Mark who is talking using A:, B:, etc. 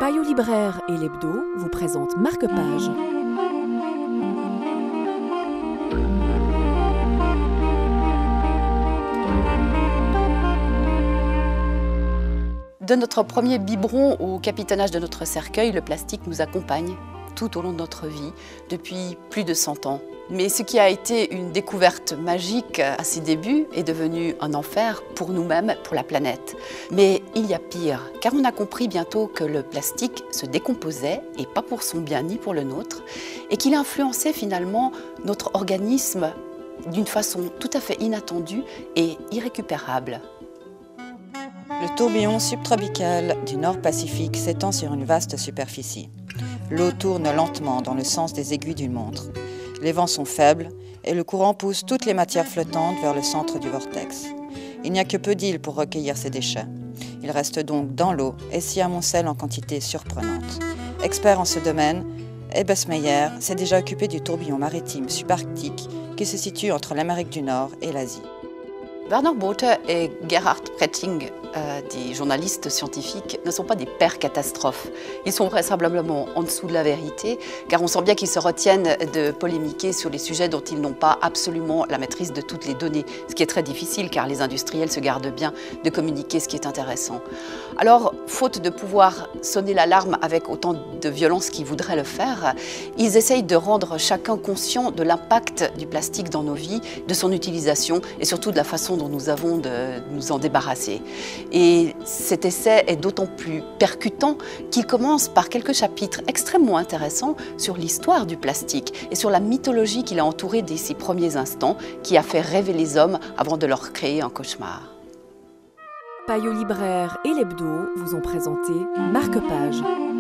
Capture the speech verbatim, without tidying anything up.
A: Payot Libraire et l'Hebdo vous présentent Marque-Page.
B: De notre premier biberon au capitonnage de notre cercueil, le plastique nous accompagne tout au long de notre vie, depuis plus de cent ans. Mais ce qui a été une découverte magique à ses débuts est devenu un enfer pour nous-mêmes, pour la planète. Mais il y a pire, car on a compris bientôt que le plastique se décomposait, et pas pour son bien ni pour le nôtre, et qu'il influençait finalement notre organisme d'une façon tout à fait inattendue et irrécupérable.
C: Le tourbillon subtropical du Nord-Pacifique s'étend sur une vaste superficie. L'eau tourne lentement dans le sens des aiguilles d'une montre. Les vents sont faibles et le courant pousse toutes les matières flottantes vers le centre du vortex. Il n'y a que peu d'îles pour recueillir ces déchets. Ils restent donc dans l'eau et s'y amoncellent en quantité surprenante. Expert en ce domaine, Ebbesmeyer s'est déjà occupé du tourbillon maritime subarctique qui se situe entre l'Amérique du Nord et l'Asie.
B: Werner Bothe et Gerhard Pretting, euh, des journalistes scientifiques, ne sont pas des pères catastrophes. Ils sont vraisemblablement en dessous de la vérité, car on sent bien qu'ils se retiennent de polémiquer sur les sujets dont ils n'ont pas absolument la maîtrise de toutes les données, ce qui est très difficile, car les industriels se gardent bien de communiquer ce qui est intéressant. Alors, faute de pouvoir sonner l'alarme avec autant de violence qu'ils voudraient le faire, ils essayent de rendre chacun conscient de l'impact du plastique dans nos vies, de son utilisation et surtout de la façon dont nous avons de nous en débarrasser. Et cet essai est d'autant plus percutant qu'il commence par quelques chapitres extrêmement intéressants sur l'histoire du plastique et sur la mythologie qu'il a entourée dès ses premiers instants, qui a fait rêver les hommes avant de leur créer un cauchemar.
A: Payot Libraire et l'Hebdo vous ont présenté Marque-Page.